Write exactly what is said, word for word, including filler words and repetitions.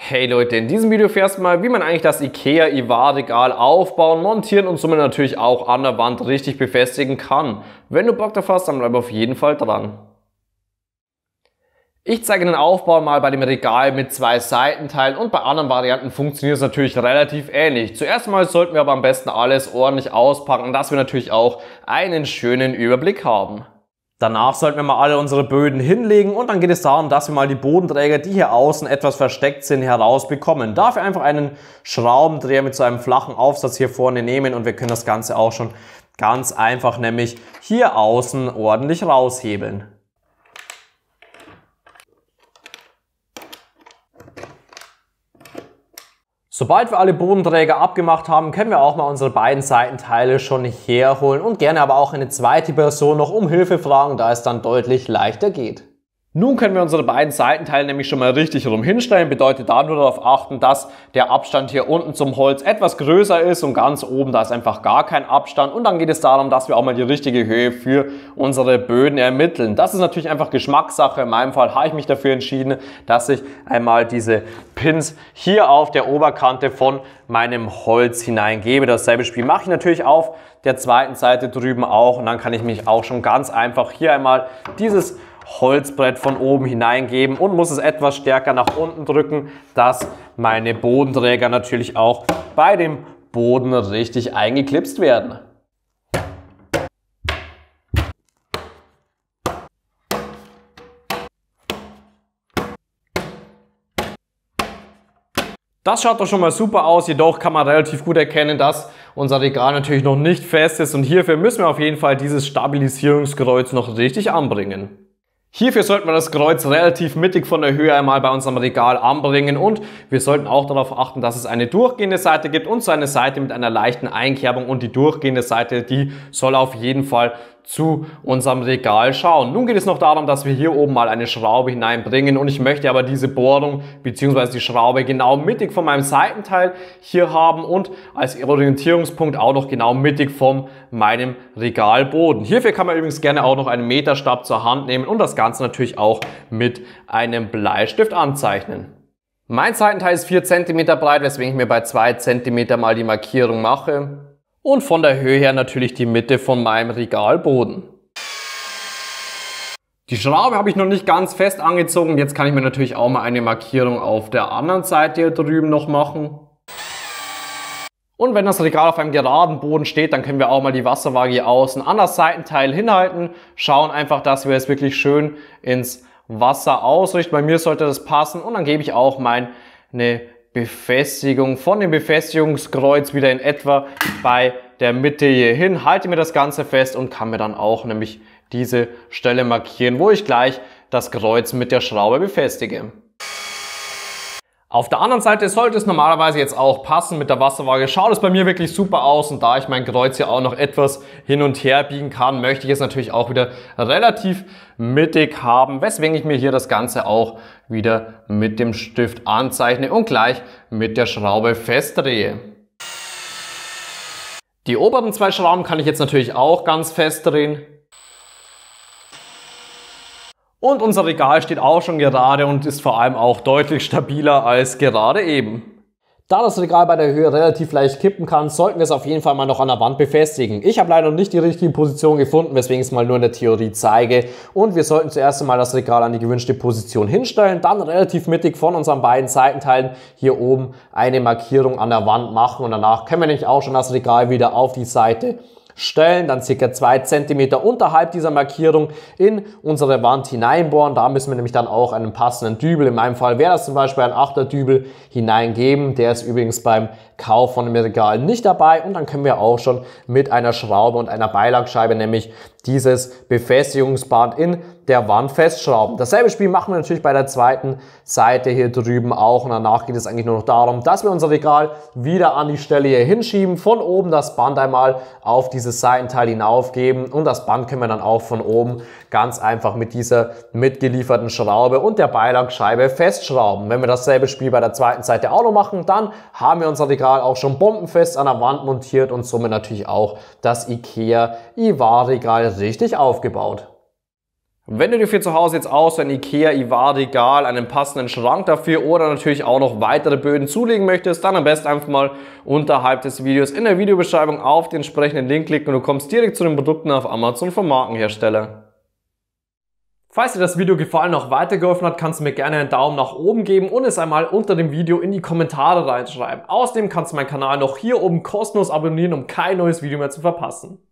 Hey Leute, in diesem Video erfährst du mal, wie man eigentlich das IKEA Ivar-Regal aufbauen, montieren und somit natürlich auch an der Wand richtig befestigen kann. Wenn du Bock darauf hast, dann bleib auf jeden Fall dran. Ich zeige den Aufbau mal bei dem Regal mit zwei Seitenteilen und bei anderen Varianten funktioniert es natürlich relativ ähnlich. Zuerst mal sollten wir aber am besten alles ordentlich auspacken, dass wir natürlich auch einen schönen Überblick haben. Danach sollten wir mal alle unsere Böden hinlegen und dann geht es darum, dass wir mal die Bodenträger, die hier außen etwas versteckt sind, herausbekommen. Dafür einfach einen Schraubendreher mit so einem flachen Aufsatz hier vorne nehmen und wir können das Ganze auch schon ganz einfach nämlich hier außen ordentlich raushebeln. Sobald wir alle Bodenträger abgemacht haben, können wir auch mal unsere beiden Seitenteile schon herholen und gerne aber auch eine zweite Person noch um Hilfe fragen, da es dann deutlich leichter geht. Nun können wir unsere beiden Seitenteile nämlich schon mal richtig rum hinstellen, bedeutet da nur darauf achten, dass der Abstand hier unten zum Holz etwas größer ist und ganz oben da ist einfach gar kein Abstand und dann geht es darum, dass wir auch mal die richtige Höhe für unsere Böden ermitteln. Das ist natürlich einfach Geschmackssache, in meinem Fall habe ich mich dafür entschieden, dass ich einmal diese Pins hier auf der Oberkante von meinem Holz hineingebe. Dasselbe Spiel mache ich natürlich auf der zweiten Seite drüben auch und dann kann ich mich auch schon ganz einfach hier einmal dieses Holzbrett von oben hineingeben und muss es etwas stärker nach unten drücken, dass meine Bodenträger natürlich auch bei dem Boden richtig eingeklipst werden. Das schaut doch schon mal super aus, jedoch kann man relativ gut erkennen, dass unser Regal natürlich noch nicht fest ist und hierfür müssen wir auf jeden Fall dieses Stabilisierungskreuz noch richtig anbringen. Hierfür sollten wir das Kreuz relativ mittig von der Höhe einmal bei unserem Regal anbringen und wir sollten auch darauf achten, dass es eine durchgehende Seite gibt und so eine Seite mit einer leichten Einkerbung und die durchgehende Seite, die soll auf jeden Fall zu unserem Regal schauen. Nun geht es noch darum, dass wir hier oben mal eine Schraube hineinbringen und ich möchte aber diese Bohrung bzw. die Schraube genau mittig von meinem Seitenteil hier haben und als Orientierungspunkt auch noch genau mittig von meinem Regalboden. Hierfür kann man übrigens gerne auch noch einen Meterstab zur Hand nehmen und das Ganze natürlich auch mit einem Bleistift anzeichnen. Mein Seitenteil ist vier Zentimeter breit, weswegen ich mir bei zwei Zentimeter mal die Markierung mache. Und von der Höhe her natürlich die Mitte von meinem Regalboden. Die Schraube habe ich noch nicht ganz fest angezogen. Jetzt kann ich mir natürlich auch mal eine Markierung auf der anderen Seite hier drüben noch machen. Und wenn das Regal auf einem geraden Boden steht, dann können wir auch mal die Wasserwaage hier außen an das Seitenteil hinhalten. Schauen einfach, dass wir es wirklich schön ins Wasser ausrichten. Bei mir sollte das passen. Und dann gebe ich auch meine Befestigung von dem Befestigungskreuz wieder in etwa bei der Mitte hier hin, halte mir das Ganze fest und kann mir dann auch nämlich diese Stelle markieren, wo ich gleich das Kreuz mit der Schraube befestige. Auf der anderen Seite sollte es normalerweise jetzt auch passen mit der Wasserwaage. Schaut es bei mir wirklich super aus und da ich mein Kreuz hier auch noch etwas hin und her biegen kann, möchte ich es natürlich auch wieder relativ mittig haben, weswegen ich mir hier das Ganze auch wieder mit dem Stift anzeichne und gleich mit der Schraube festdrehe. Die oberen zwei Schrauben kann ich jetzt natürlich auch ganz fest drehen. Und unser Regal steht auch schon gerade und ist vor allem auch deutlich stabiler als gerade eben. Da das Regal bei der Höhe relativ leicht kippen kann, sollten wir es auf jeden Fall mal noch an der Wand befestigen. Ich habe leider noch nicht die richtige Position gefunden, weswegen ich es mal nur in der Theorie zeige. Und wir sollten zuerst einmal das Regal an die gewünschte Position hinstellen, dann relativ mittig von unseren beiden Seitenteilen hier oben eine Markierung an der Wand machen und danach können wir nämlich auch schon das Regal wieder auf die Seite stellen, dann circa zwei Zentimeter unterhalb dieser Markierung in unsere Wand hineinbohren. Da müssen wir nämlich dann auch einen passenden Dübel, in meinem Fall wäre das zum Beispiel ein Achter Dübel, hineingeben. Der ist übrigens beim Kauf von dem Regal nicht dabei und dann können wir auch schon mit einer Schraube und einer Beilagscheibe nämlich dieses Befestigungsband in der Wand festschrauben. Dasselbe Spiel machen wir natürlich bei der zweiten Seite hier drüben auch und danach geht es eigentlich nur noch darum, dass wir unser Regal wieder an die Stelle hier hinschieben, von oben das Band einmal auf dieses Seitenteil hinaufgeben und das Band können wir dann auch von oben ganz einfach mit dieser mitgelieferten Schraube und der Beilagscheibe festschrauben. Wenn wir dasselbe Spiel bei der zweiten Seite auch noch machen, dann haben wir unser Regal auch schon bombenfest an der Wand montiert und somit natürlich auch das IKEA Ivar-Regal richtig aufgebaut. Wenn du dir für zu Hause jetzt auch so ein Ikea Ivar-Regal, einen passenden Schrank dafür oder natürlich auch noch weitere Böden zulegen möchtest, dann am besten einfach mal unterhalb des Videos in der Videobeschreibung auf den entsprechenden Link klicken und du kommst direkt zu den Produkten auf Amazon vom Markenhersteller. Falls dir das Video gefallen und auch weitergeholfen hat, kannst du mir gerne einen Daumen nach oben geben und es einmal unter dem Video in die Kommentare reinschreiben. Außerdem kannst du meinen Kanal noch hier oben kostenlos abonnieren, um kein neues Video mehr zu verpassen.